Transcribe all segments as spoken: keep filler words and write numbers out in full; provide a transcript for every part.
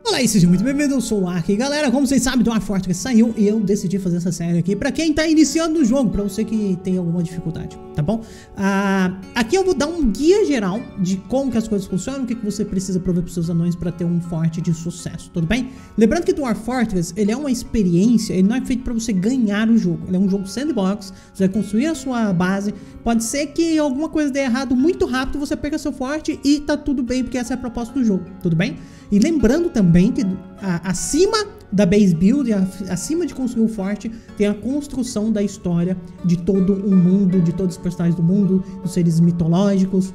Olá aí, seja muito bem-vindo, eu sou o Ark. Galera, como vocês sabem, Dwarf Fortress saiu e eu decidi fazer essa série aqui pra quem tá iniciando no jogo, pra você que tem alguma dificuldade, tá bom? Ah, aqui eu vou dar um guia geral de como que as coisas funcionam, o que, que você precisa prover pros seus anões pra ter um forte de sucesso, tudo bem? Lembrando que Dwarf Fortress, ele é uma experiência, ele não é feito pra você ganhar o jogo, ele é um jogo sandbox, você vai construir a sua base, pode ser que alguma coisa dê errado muito rápido, você perca seu forte e tá tudo bem, porque essa é a proposta do jogo, tudo bem? E lembrando também que a, acima da base build, a, acima de construir o forte, tem a construção da história de todo o mundo, de todos os personagens do mundo, dos seres mitológicos,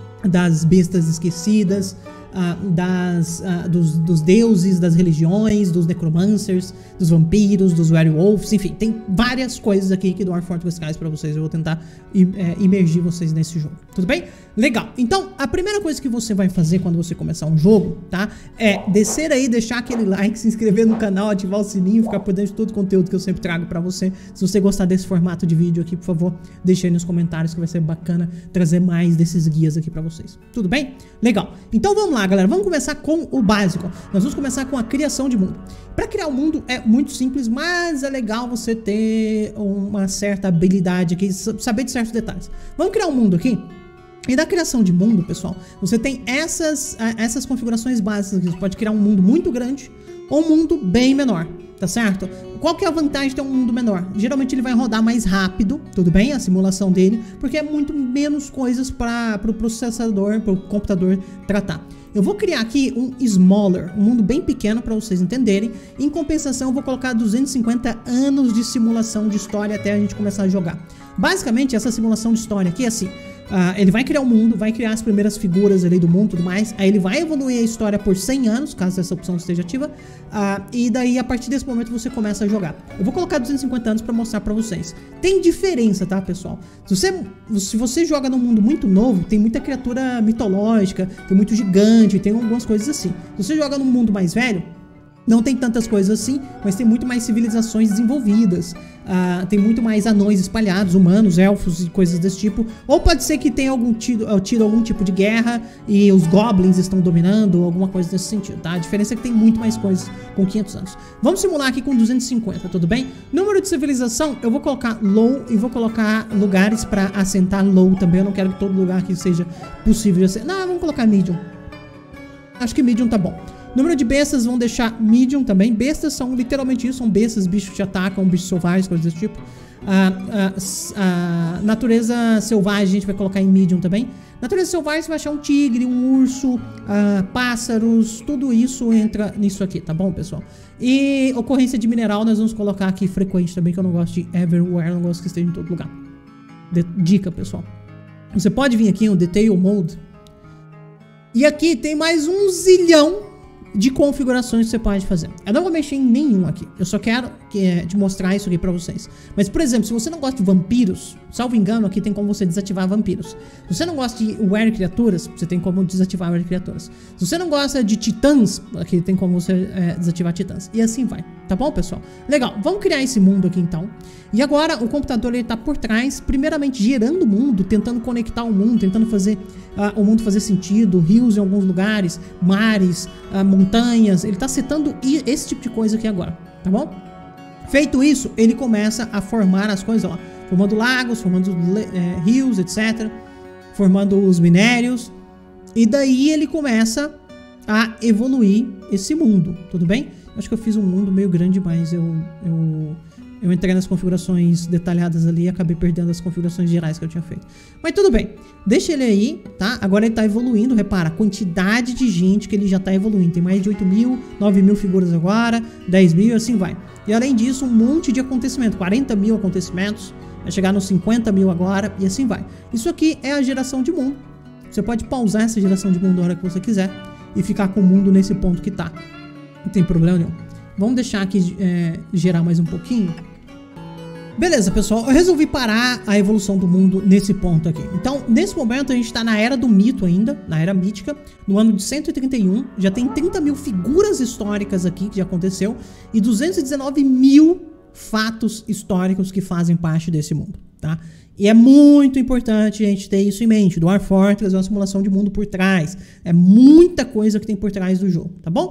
das bestas esquecidas, uh, das, uh, dos, dos deuses, das religiões, dos necromancers, dos vampiros, dos werewolves, enfim, tem várias coisas aqui que Dwarf Fortress traz pra vocês. Eu vou tentar é, imergir vocês nesse jogo, tudo bem? Legal, então a primeira coisa que você vai fazer quando você começar um jogo, tá? É descer aí, deixar aquele like, se inscrever no canal, ativar o sininho, ficar por dentro de todo o conteúdo que eu sempre trago pra você. Se você gostar desse formato de vídeo aqui, por favor, deixa aí nos comentários que vai ser bacana trazer mais desses guias aqui pra vocês. Tudo bem? Legal. Então vamos lá, galera, vamos começar com o básico. Nós vamos começar com a criação de mundo. Pra criar o um mundo é muito simples, mas é legal você ter uma certa habilidade aqui, saber de certos detalhes. Vamos criar um mundo aqui? E da criação de mundo, pessoal, você tem essas, essas configurações básicas aqui. Você pode criar um mundo muito grande ou um mundo bem menor, tá certo? Qual que é a vantagem de ter um mundo menor? Geralmente ele vai rodar mais rápido, tudo bem? A simulação dele, porque é muito menos coisas para o pro processador, para o computador tratar. Eu vou criar aqui um smaller, um mundo bem pequeno para vocês entenderem. Em compensação, eu vou colocar duzentos e cinquenta anos de simulação de história até a gente começar a jogar. Basicamente, essa simulação de história aqui é assim. Uh, ele vai criar o um mundo, vai criar as primeiras figuras ali do mundo e tudo mais. Aí ele vai evoluir a história por cem anos, caso essa opção esteja ativa. Uh, e daí, a partir desse momento, você começa a jogar. Eu vou colocar duzentos e cinquenta anos pra mostrar pra vocês. Tem diferença, tá, pessoal? Se você, se você joga num mundo muito novo, tem muita criatura mitológica, tem muito gigante, tem algumas coisas assim. Se você joga num mundo mais velho, não tem tantas coisas assim, mas tem muito mais civilizações desenvolvidas. Uh, tem muito mais anões espalhados, humanos, elfos e coisas desse tipo. Ou pode ser que tenha algum tido, tido algum tipo de guerra e os goblins estão dominando, alguma coisa nesse sentido, tá? A diferença é que tem muito mais coisas com quinhentos anos. Vamos simular aqui com duzentos e cinquenta, tudo bem? Número de civilização, eu vou colocar low e vou colocar lugares para assentar low também. Eu não quero que todo lugar aqui seja possível de assentar. Não, vamos colocar medium. Acho que medium tá bom. Número de bestas, vão deixar medium também. Bestas são literalmente isso, são bestas, bichos que te atacam, bichos selvagens, coisas desse tipo. A, a, a natureza selvagem a gente vai colocar em medium também. Natureza selvagem você vai achar um tigre, um urso, a, pássaros, tudo isso entra nisso aqui, tá bom, pessoal? E ocorrência de mineral nós vamos colocar aqui frequente também, que eu não gosto de everywhere, eu não gosto que esteja em todo lugar. De, dica, pessoal. Você pode vir aqui no Detail Mode. E aqui tem mais um zilhão de configurações que você pode fazer. Eu não vou mexer em nenhum aqui. Eu só quero que, é, te mostrar isso aqui pra vocês. Mas, por exemplo, se você não gosta de vampiros, salvo engano, aqui tem como você desativar vampiros. Se você não gosta de were criaturas, você tem como desativar were criaturas. Se você não gosta de titãs, aqui tem como você é, desativar titãs. E assim vai. Tá bom, pessoal? Legal. Vamos criar esse mundo aqui, então. E agora, o computador, ele tá por trás, primeiramente gerando o mundo, tentando conectar o mundo, tentando fazer uh, o mundo fazer sentido, rios em alguns lugares, mares, uh, montanhas. Ele tá setando esse tipo de coisa aqui agora, tá bom? Feito isso, ele começa a formar as coisas, ó, formando lagos, formando é, rios, etcétera. Formando os minérios. E daí ele começa a evoluir esse mundo, tudo bem? Acho que eu fiz um mundo meio grande, mas eu, eu, eu entrei nas configurações detalhadas ali e acabei perdendo as configurações gerais que eu tinha feito. Mas tudo bem, deixa ele aí, tá? Agora ele tá evoluindo, repara, a quantidade de gente que ele já tá evoluindo. Tem mais de oito mil, nove mil figuras agora, dez mil e assim vai. E além disso, um monte de acontecimento, quarenta mil acontecimentos, vai chegar nos cinquenta mil agora e assim vai. Isso aqui é a geração de mundo. Você pode pausar essa geração de mundo a hora que você quiser e ficar com o mundo nesse ponto que tá. Não tem problema nenhum. Vamos deixar aqui é, gerar mais um pouquinho. Beleza, pessoal. Eu resolvi parar a evolução do mundo nesse ponto aqui. Então, nesse momento, a gente tá na era do mito ainda, na era mítica, no ano de cento e trinta e um. Já tem trinta mil figuras históricas aqui que já aconteceu e duzentos e dezenove mil fatos históricos que fazem parte desse mundo, tá? E é muito importante a gente ter isso em mente. Dwarf Fortress é uma simulação de mundo por trás. É muita coisa que tem por trás do jogo, tá bom?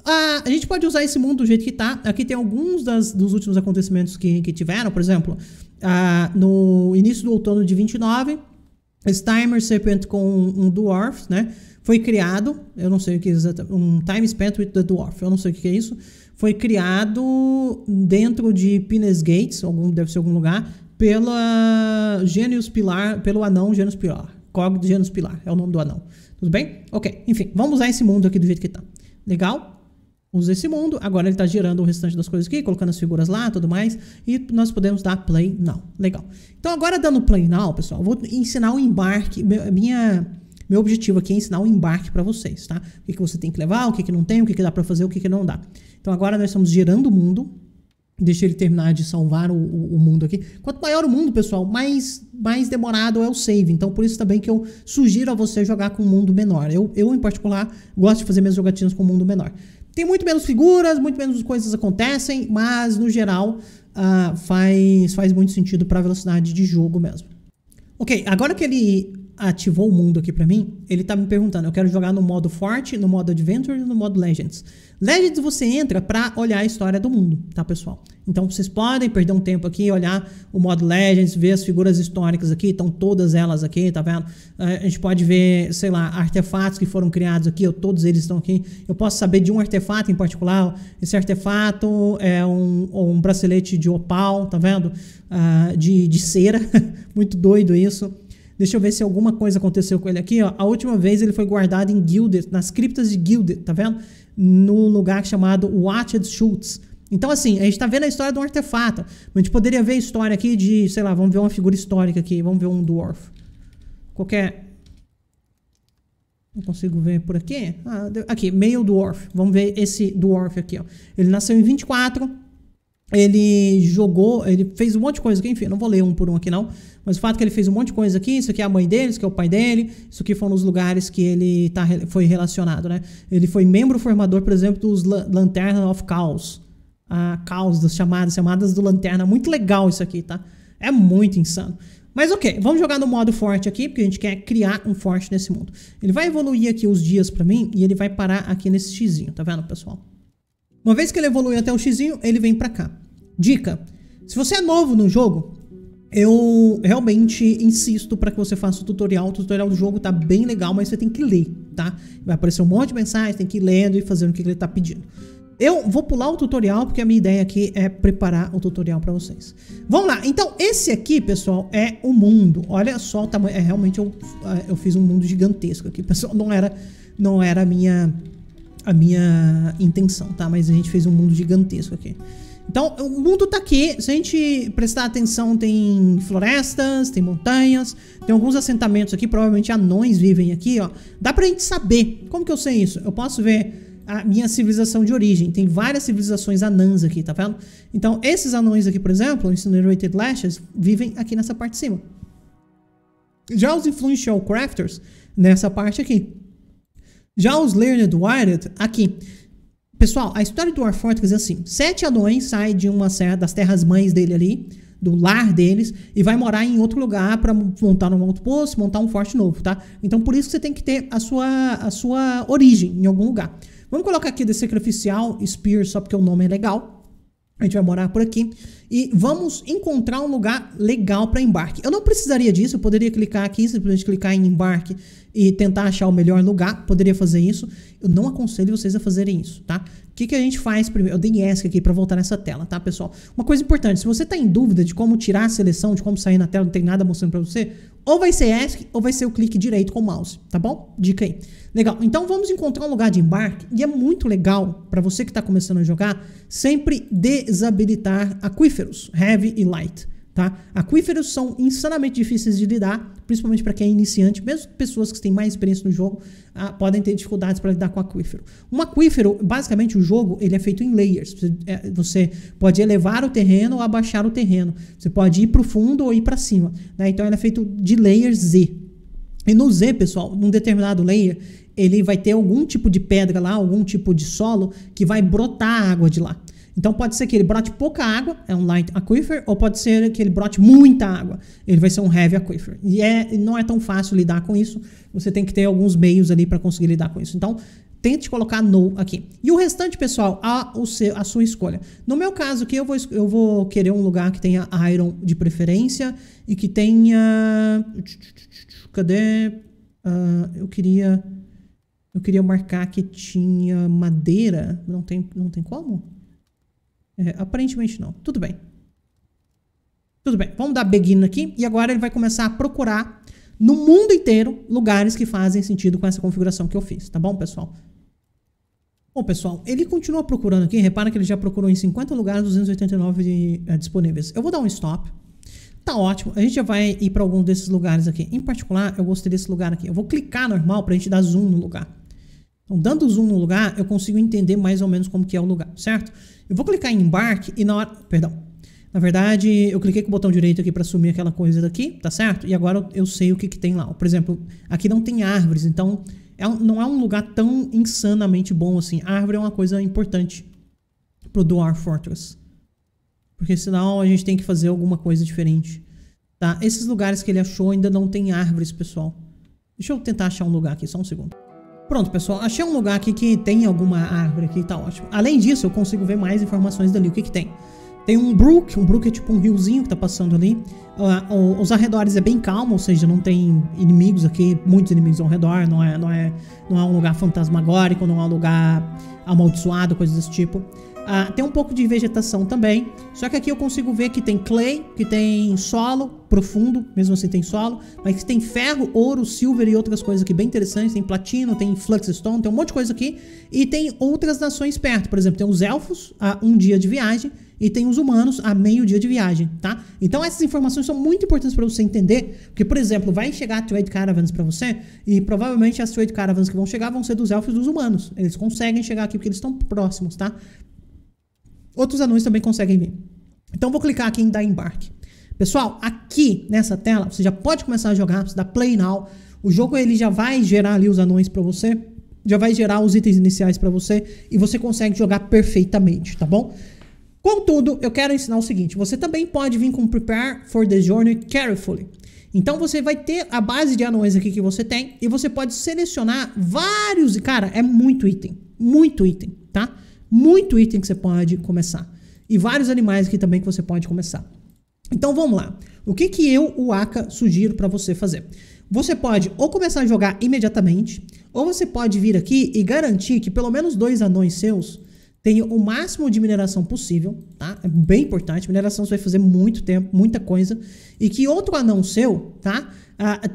a, a gente pode usar esse mundo do jeito que tá. Aqui tem alguns das, dos últimos acontecimentos que, que tiveram. Por exemplo, a, no início do outono de vinte e nove, Steimer Serpent com um Dwarf, né? Foi criado, eu não sei o que é exatamente, um Time Spent with the Dwarf, eu não sei o que é isso. Foi criado dentro de Pines Gates, algum, deve ser algum lugar, pela Genius Pilar, pelo anão Genius Pilar. Cog de Genius Pilar, é o nome do anão. Tudo bem? Ok, enfim, vamos usar esse mundo aqui do jeito que tá. Legal? Usa esse mundo, agora ele tá girando o restante das coisas aqui, colocando as figuras lá, tudo mais, e nós podemos dar play now. Legal. Então agora dando play now, pessoal, eu vou ensinar o embarque, minha... Meu objetivo aqui é ensinar um embarque para vocês, tá? O que, que você tem que levar, o que, que não tem, o que, que dá para fazer, o que, que não dá. Então agora nós estamos girando o mundo. Deixa ele terminar de salvar o, o, o mundo aqui. Quanto maior o mundo, pessoal, mais, mais demorado é o save. Então por isso também que eu sugiro a você jogar com um mundo menor. Eu, eu em particular, gosto de fazer minhas jogatinas com um mundo menor. Tem muito menos figuras, muito menos coisas acontecem, mas no geral uh, faz, faz muito sentido para a velocidade de jogo mesmo. Ok, agora que ele ativou o mundo aqui pra mim, ele tá me perguntando, eu quero jogar no modo forte, no modo adventure e no modo legends. Legends você entra pra olhar a história do mundo, tá, pessoal? Então vocês podem perder um tempo aqui, olhar o modo legends, ver as figuras históricas aqui, estão todas elas aqui, tá vendo? A gente pode ver, sei lá, artefatos que foram criados aqui, ou todos eles estão aqui. Eu posso saber de um artefato em particular, esse artefato é um, um bracelete de opal, tá vendo? Uh, de, de cera, muito doido isso. Deixa eu ver se alguma coisa aconteceu com ele aqui, ó. A última vez ele foi guardado em Gilded, nas criptas de Gilded, tá vendo? No lugar chamado Watched Schultz. Então, assim, a gente tá vendo a história de um artefato. A gente poderia ver a história aqui de, sei lá, vamos ver uma figura histórica aqui. Vamos ver um Dwarf. Qualquer... Não consigo ver por aqui. Ah, aqui, Male Dwarf. Vamos ver esse Dwarf aqui, ó. Ele nasceu em vinte e quatro. Ele jogou, ele fez um monte de coisa aqui, enfim, não vou ler um por um aqui não, mas o fato é que ele fez um monte de coisa aqui, isso aqui é a mãe dele, isso aqui é o pai dele, isso aqui foram os lugares que ele tá, foi relacionado, né? Ele foi membro formador, por exemplo, dos Lanterna of Chaos, a Chaos, das chamadas, chamadas do Lanterna, muito legal isso aqui, tá? É muito insano. Mas ok, vamos jogar no modo forte aqui, porque a gente quer criar um forte nesse mundo. Ele vai evoluir aqui os dias pra mim, e ele vai parar aqui nesse xizinho, tá vendo, pessoal? Uma vez que ele evolui até o xizinho, ele vem pra cá. Dica, se você é novo no jogo, eu realmente insisto para que você faça o tutorial. O tutorial do jogo tá bem legal, mas você tem que ler, tá? Vai aparecer um monte de mensagem, tem que ir lendo e fazendo o que ele tá pedindo. Eu vou pular o tutorial, porque a minha ideia aqui é preparar o tutorial para vocês. Vamos lá, então esse aqui, pessoal, é o mundo. Olha só o tamanho, é, realmente eu, eu fiz um mundo gigantesco aqui, pessoal, não era, não era a minha, a minha intenção, tá? Mas a gente fez um mundo gigantesco aqui. Então, o mundo tá aqui, se a gente prestar atenção, tem florestas, tem montanhas, tem alguns assentamentos aqui, provavelmente anões vivem aqui, ó. Dá pra gente saber, como que eu sei isso? Eu posso ver a minha civilização de origem, tem várias civilizações anãs aqui, tá vendo? Então, esses anões aqui, por exemplo, Incinerated Lashes, vivem aqui nessa parte de cima. Já os Influential Crafters, nessa parte aqui. Já os Learned Wired, aqui. Pessoal, a história do Dwarf Fortress é assim. Sete anões saem de uma das terras mães dele ali, do lar deles, e vai morar em outro lugar para montar um outpost, montar um forte novo, tá? Então por isso que você tem que ter a sua, a sua origem em algum lugar. Vamos colocar aqui The Sacrificial Spear, só porque o nome é legal. A gente vai morar por aqui. E vamos encontrar um lugar legal para embarque. Eu não precisaria disso, eu poderia clicar aqui, simplesmente clicar em embarque e tentar achar o melhor lugar. Poderia fazer isso. Eu não aconselho vocês a fazerem isso, tá? O que, que a gente faz primeiro? Eu dei ESC aqui para voltar nessa tela, tá, pessoal? Uma coisa importante, se você tá em dúvida de como tirar a seleção, de como sair na tela, não tem nada mostrando para você, ou vai ser ESC ou vai ser o clique direito com o mouse, tá bom? Dica aí. Legal, então vamos encontrar um lugar de embarque, e é muito legal para você que está começando a jogar, sempre desabilitar aquíferos, heavy e light, tá? Aquíferos são insanamente difíceis de lidar, principalmente para quem é iniciante, mesmo pessoas que têm mais experiência no jogo ah, podem ter dificuldades para lidar com aquífero. Um aquífero, basicamente o jogo, ele é feito em layers, você, é, você pode elevar o terreno ou abaixar o terreno, você pode ir para o fundo ou ir para cima, né? Então ele é feito de layers Z. E no Z, pessoal, num determinado layer, ele vai ter algum tipo de pedra lá, algum tipo de solo que vai brotar água de lá. Então pode ser que ele brote pouca água, é um light aquifer, ou pode ser que ele brote muita água, ele vai ser um heavy aquifer. E é, não é tão fácil lidar com isso, você tem que ter alguns meios ali para conseguir lidar com isso. Então tente colocar no aqui. E o restante, pessoal, a, o seu, a sua escolha. No meu caso aqui, eu vou, eu vou querer um lugar que tenha iron de preferência e que tenha... Cadê? Uh, eu queria... Eu queria marcar que tinha madeira. Não tem, não tem como? É, aparentemente não. Tudo bem. Tudo bem. Vamos dar begin aqui. E agora ele vai começar a procurar no mundo inteiro lugares que fazem sentido com essa configuração que eu fiz. Tá bom, pessoal? Bom, pessoal, ele continua procurando aqui. Repara que ele já procurou em cinquenta lugares, duzentos e oitenta e nove de, é, disponíveis. Eu vou dar um stop. Tá ótimo. A gente já vai ir para algum desses lugares aqui. Em particular, eu gostei desse lugar aqui. Eu vou clicar normal para a gente dar zoom no lugar. Então, dando zoom no lugar, eu consigo entender mais ou menos como que é o lugar, certo? Eu vou clicar em embarque e na hora... Perdão. Na verdade, eu cliquei com o botão direito aqui para sumir aquela coisa daqui, tá certo? E agora eu sei o que que tem lá. Por exemplo, aqui não tem árvores, então... É um, não é um lugar tão insanamente bom assim. A árvore é uma coisa importante pro Dwarf Fortress. Porque senão a gente tem que fazer alguma coisa diferente. Tá? Esses lugares que ele achou ainda não tem árvores, pessoal. Deixa eu tentar achar um lugar aqui, só um segundo. Pronto, pessoal. Achei um lugar aqui que tem alguma árvore aqui, tá ótimo. Além disso, eu consigo ver mais informações dali. O que que tem? Tem um brook, um brook é tipo um riozinho que tá passando ali. Uh, os arredores é bem calmo, ou seja, não tem inimigos aqui, muitos inimigos ao redor, não é, não é, não é um lugar fantasmagórico, não é um lugar amaldiçoado, coisas desse tipo. Uh, tem um pouco de vegetação também, só que aqui eu consigo ver que tem clay, que tem solo profundo, mesmo assim tem solo, mas que tem ferro, ouro, silver e outras coisas aqui bem interessantes, tem platino, tem fluxstone, tem um monte de coisa aqui, e tem outras nações perto, por exemplo, tem os elfos a um dia de viagem, e tem os humanos a meio dia de viagem, tá? Então essas informações são muito importantes para você entender, porque, por exemplo, vai chegar trade caravans para você, e provavelmente as trade caravans que vão chegar vão ser dos elfos e dos humanos, eles conseguem chegar aqui porque eles estão próximos, tá? Outros anões também conseguem vir. Então vou clicar aqui em dar embarque. Pessoal, aqui nessa tela, você já pode começar a jogar, você dá play now. O jogo ele já vai gerar ali os anões para você, já vai gerar os itens iniciais para você e você consegue jogar perfeitamente, tá bom? Contudo, eu quero ensinar o seguinte, você também pode vir com Prepare for the Journey Carefully. Então você vai ter a base de anões aqui que você tem e você pode selecionar vários, cara, é muito item, muito item, tá? Muito item que você pode começar. E vários animais aqui também que você pode começar. Então vamos lá. O que que eu, o Aka, sugiro para você fazer? Você pode ou começar a jogar imediatamente, ou você pode vir aqui e garantir que pelo menos dois anões seus tenham o máximo de mineração possível, tá? É bem importante. Mineração você vai fazer muito tempo, muita coisa. E que outro anão seu, tá? Ah,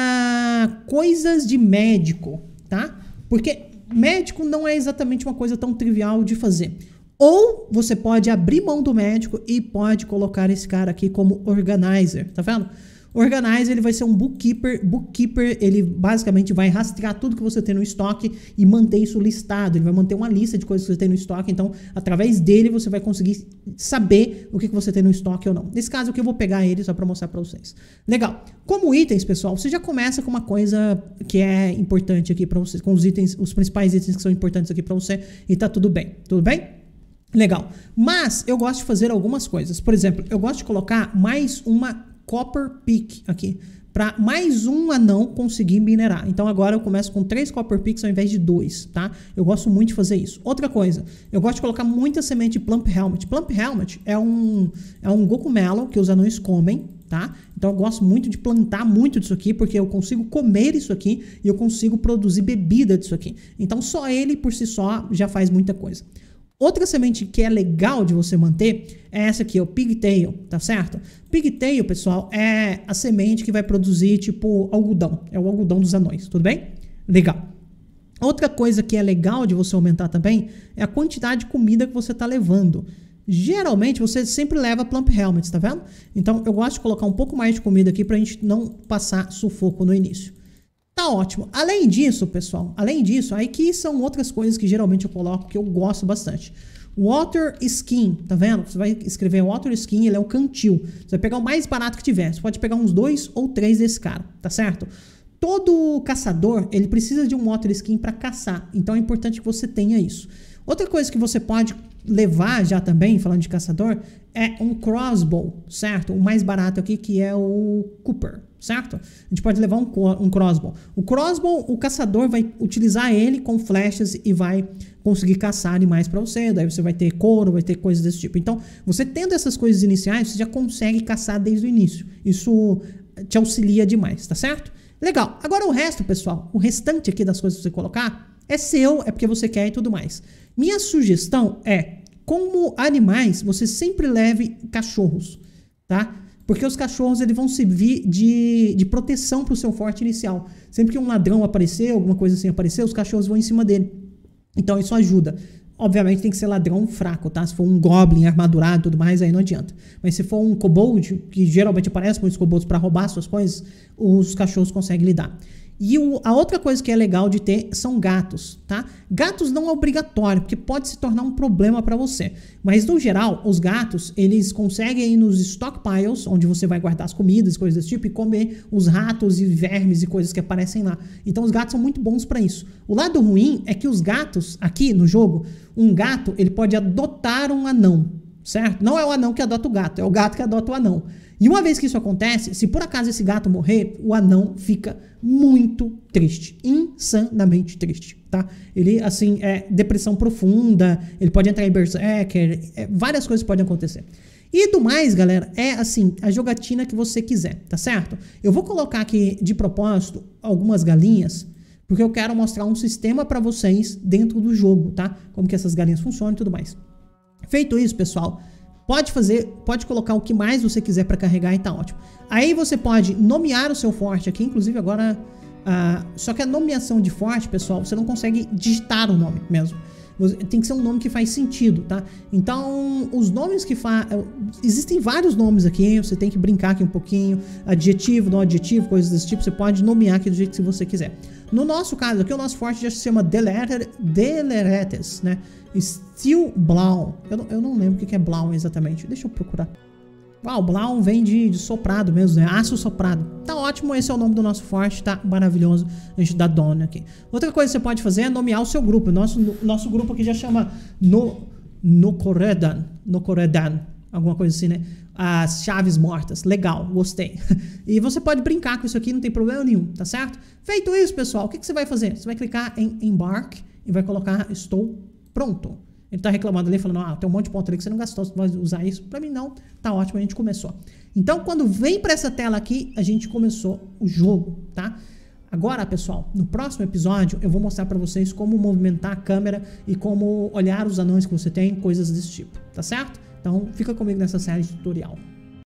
tenha coisas de médico, tá? Porque médico não é exatamente uma coisa tão trivial de fazer. Ou você pode abrir mão do médico e pode colocar esse cara aqui como organizer, tá vendo? O organizer ele vai ser um bookkeeper. Bookkeeper ele basicamente vai rastrear tudo que você tem no estoque e manter isso listado. Ele vai manter uma lista de coisas que você tem no estoque. Então, através dele você vai conseguir saber o que que você tem no estoque ou não. Nesse caso aqui eu vou pegar ele só para mostrar para vocês. Legal. Como itens, pessoal, você já começa com uma coisa que é importante aqui para vocês, com os itens, os principais itens que são importantes aqui para você e tá tudo bem. Tudo bem? Legal. Mas eu gosto de fazer algumas coisas. Por exemplo, eu gosto de colocar mais uma Copper Pick aqui, para mais um anão conseguir minerar. Então agora eu começo com três Copper Picks ao invés de dois, tá? Eu gosto muito de fazer isso. Outra coisa, eu gosto de colocar muita semente de Plump Helmet. Plump Helmet é um, é um Gogumelo que os anões comem, tá? Então eu gosto muito de plantar muito disso aqui, porque eu consigo comer isso aqui e eu consigo produzir bebida disso aqui. Então só ele por si só já faz muita coisa. Outra semente que é legal de você manter é essa aqui, o Pigtail, tá certo? Pigtail, pessoal, é a semente que vai produzir, tipo, algodão. É o algodão dos anões, tudo bem? Legal. Outra coisa que é legal de você aumentar também é a quantidade de comida que você tá levando. Geralmente, você sempre leva Plump Helmets, tá vendo? Então, eu gosto de colocar um pouco mais de comida aqui pra gente não passar sufoco no início. Tá ótimo. Além disso, pessoal, além disso, aí que são outras coisas que geralmente eu coloco que eu gosto bastante. Water Skin, tá vendo? Você vai escrever Water Skin, ele é um cantil. Você vai pegar o mais barato que tiver. Você pode pegar uns dois ou três desse cara, tá certo? Todo caçador, ele precisa de um Water Skin para caçar. Então é importante que você tenha isso. Outra coisa que você pode levar já também, falando de caçador, é um crossbow, certo? O mais barato aqui que é o Cooper, certo? A gente pode levar um, um crossbow. O crossbow, o caçador vai utilizar ele com flechas e vai conseguir caçar animais para você. Daí você vai ter couro, vai ter coisas desse tipo. Então, você tendo essas coisas iniciais, você já consegue caçar desde o início. Isso te auxilia demais, tá certo? Legal. Agora o resto, pessoal, o restante aqui das coisas que você colocar é seu, é porque você quer e tudo mais. Minha sugestão é, como animais, você sempre leve cachorros, tá? Porque os cachorros eles vão servir de, de proteção para o seu forte inicial. Sempre que um ladrão aparecer, alguma coisa assim aparecer, os cachorros vão em cima dele. Então isso ajuda. Obviamente tem que ser ladrão fraco, tá? Se for um goblin armadurado e tudo mais, aí não adianta. Mas se for um kobold, que geralmente aparece com os kobolds para roubar suas coisas, os cachorros conseguem lidar. E o, a outra coisa que é legal de ter são gatos, tá? Gatos não é obrigatório, porque pode se tornar um problema para você. Mas, no geral, os gatos, eles conseguem ir nos stockpiles, onde você vai guardar as comidas, coisas desse tipo, e comer os ratos e vermes e coisas que aparecem lá. Então, os gatos são muito bons para isso. O lado ruim é que os gatos, aqui no jogo, um gato, ele pode adotar um anão, certo? Não é o anão que adota o gato, é o gato que adota o anão. E uma vez que isso acontece, se por acaso esse gato morrer, o anão fica muito triste, insanamente triste, tá? Ele, assim, é depressão profunda, ele pode entrar em berserker, é, várias coisas podem acontecer. E do mais, galera, é assim, a jogatina que você quiser, tá certo? Eu vou colocar aqui, de propósito, algumas galinhas, porque eu quero mostrar um sistema pra vocês dentro do jogo, tá? Como que essas galinhas funcionam e tudo mais. Feito isso, pessoal, pode fazer, pode colocar o que mais você quiser para carregar e tá ótimo. Aí você pode nomear o seu forte aqui, inclusive agora, uh, só que a nomeação de forte, pessoal, você não consegue digitar o nome mesmo. Tem que ser um nome que faz sentido, tá? Então, os nomes que fazem... Existem vários nomes aqui, você tem que brincar aqui um pouquinho. Adjetivo, não adjetivo, coisas desse tipo. Você pode nomear aqui do jeito que você quiser. No nosso caso aqui, o nosso forte já se chama Deleretes, né? Steel Blau. Eu não, eu não lembro o que é Blau exatamente. Deixa eu procurar. Uau, Blau vem de, de soprado mesmo, né? Aço soprado. Tá ótimo, esse é o nome do nosso forte, tá maravilhoso. A gente dá dona aqui. Outra coisa que você pode fazer é nomear o seu grupo. Nosso, nosso grupo aqui já chama no, Nokoredan. Nokoredan. Alguma coisa assim, né? As chaves mortas. Legal, gostei. E você pode brincar com isso aqui, não tem problema nenhum, tá certo? Feito isso, pessoal, o que, que você vai fazer? Você vai clicar em Embark e vai colocar Estou pronto. Ele tá reclamando ali, falando, ah, tem um monte de ponto ali que você não gastou, você vai usar isso. Pra mim não, tá ótimo, a gente começou. Então, quando vem pra essa tela aqui, a gente começou o jogo, tá? Agora, pessoal, no próximo episódio, eu vou mostrar pra vocês como movimentar a câmera e como olhar os anões que você tem, coisas desse tipo, tá certo? Então, fica comigo nessa série de tutorial.